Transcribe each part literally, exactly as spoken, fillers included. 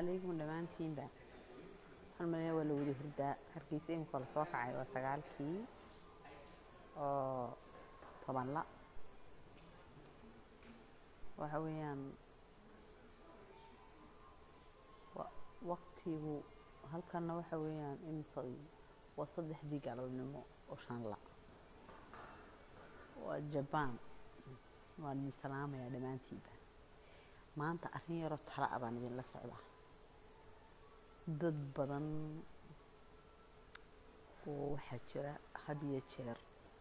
عليكم دمانتين با halmane waa la wada hurdaa harkiisa imika la soo kacay waa sagaalkii oo toban la waxa weeyaan waqtigu halkana waxa weeyaan imsay waa saddexdii galabnimo oo shan la waa Japan waa ni salaamaya dhamaantiinba maanta arrin yar oo tala abaan idin la socdaa dad badan oo waxa jira had iyo jeer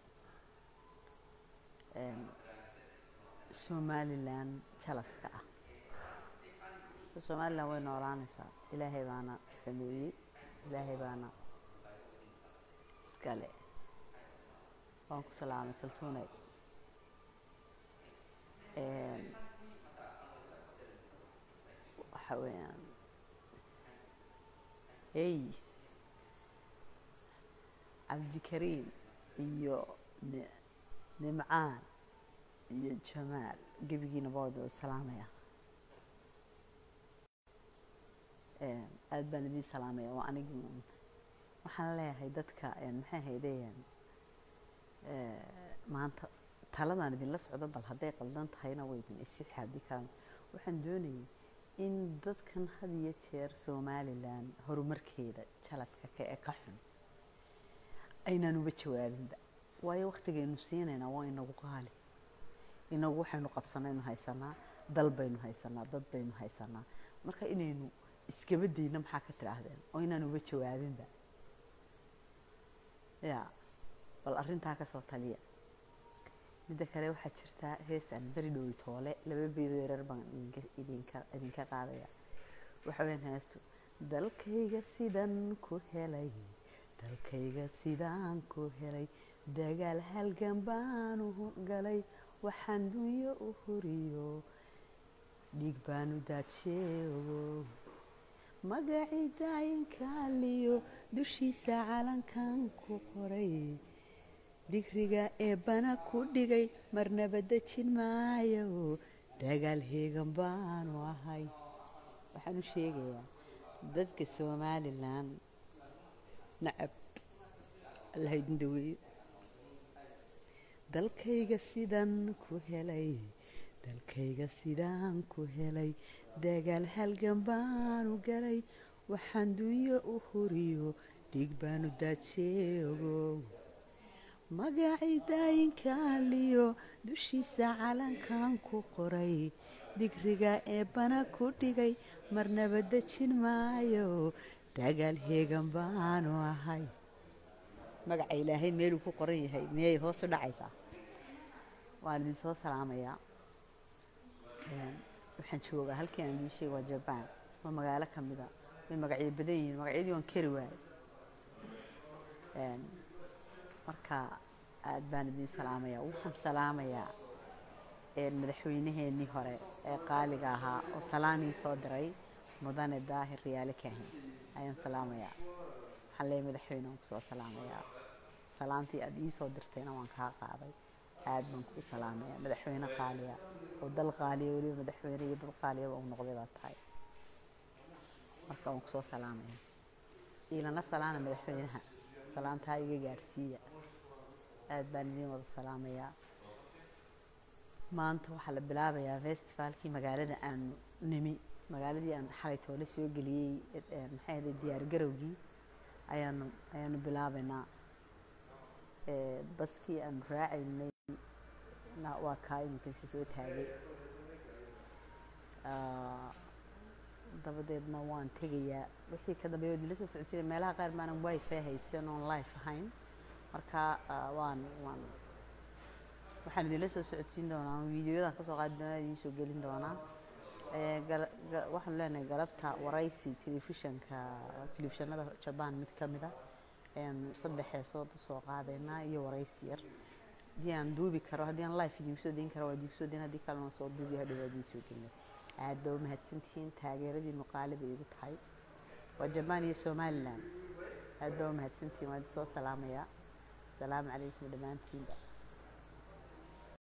een Somaliland jalaska ah Somaliland way noolaanaysaa ilaahay baana sameeyay ilaahay baana iskale waan ku salaamay kalsoonay een waxa weeyaan hey Abdikarim iyo Nimcaan iyo Jamaal gabigiina boodo salaamaya een aad baan idin salaamaya waa anigu waxaan leeyahay dadka een maxay haydeen ee maanta taladan idin la socdo bal haday qaldan tahayna way idin isii xadii kan waxaan doonayay in dadkan had iyo jeer Somaliland horumarkeeda jalaska ka ee ka xun aynan uba jawaabinba waayo waqtigeenu siinayna waa inagu qaali inagu waxaynu qabsanayno haysanaa dal baynu haysanaa dad baynu haysanaa marka inaynu iska badayna maxaa ka tiraahdeen oo inaan uba jawaabinba ya bal arrintaa ka soo taliya midda kale waxa jirta heesan bari dhow toole laba beedo yarar baan idinka idinka qaadaya waxa weyn heesto dalkayga sidan ku helay dalkayga sidaan ku helay dagaal halgan baan u galay waxaan dunyo u huriyo dhig baan u daadsheego magacida inkaaliyo dushiisa calankan ku qoray digriga ee bana ku dhigay marnaba dajin maayo dagaal heegan baan u ahay waxaan u sheegayaa dadka Somaliland nacab Allah idin daweeyo dalkayga sidan ku helay dalkayga sidaan ku helay dagaal halgan baan u galay waxaan dunyo u huriyo dhig baan u daadsheego magacida inkaaliyo dushiisa calankan ku qoray digriga ee bana ku dhigay marnaba dajin maayo dagaal heegan baan u ahay magaca ilaahay meel ku qoran yahay miyay hoos u dhacaysaa waan idin soo salaamayaa een waxaan joogaa halkii aan idin sheegay waa Japan waa magaalo kamid ah way magacyo badan yihiin magacyadii waan kari waayay een marka aad baan idin salaamayaa waxaan salaamayaa een madaxweynaheenii hore ee qaaliga ahaa oo salaanii soo diray mudane daahir riyaale kaahin ayaan salaamayaa xalay madaxweynaha ku soo salaamayaa salaantii aad ii soo dirtayna waan ka qaaday aad baan ku salaamayaa madaxweyne qaaliya oo dal qaaliya waliba madaxweyne iyo dal qaaliya oo noqday baa tahay marka waan ku soo salaamayaa ilana salaana madaxweynaha salaanta iga gaarsiiya aad baan idin wada salaamayaa maanta waxa la bilaabayaa festivalkii magaalada aan nimi magaaladii aan xalay toole soo galiyay maxay ahayd diyaar garowgii ayaan ayaan bilaabaynaa ee baskii aan raacaynay na waa kaay inta soo taagay ah dabadeedna waan tagayaa wixii ka dambeeyay dib soo socodsiin meelaha qaar maanan wifi haysan on live ahayn marka waan waan waxaan idin la soo socodsiin doonaa fiidiyoada ka soo qaadi doonaa idin soo gelin doonaa ee waxaan leenahay galabta waraysi telefishanka telefishanada Japan mid kamid ah een saddex heesood soo qaadayna iyo waraysi yar diyan duubi karo hadii aan live idin soo deyn karo waa idin soo deyn hadii kalena soo duubi hadii idin soo gelin aad baa mahadsantihiin taageeradii muqaalada igu tahay waa Japan iyo Somaliland aad baa mahadsantihiin waa soo salaamaya salaam calaykum dhamaantiin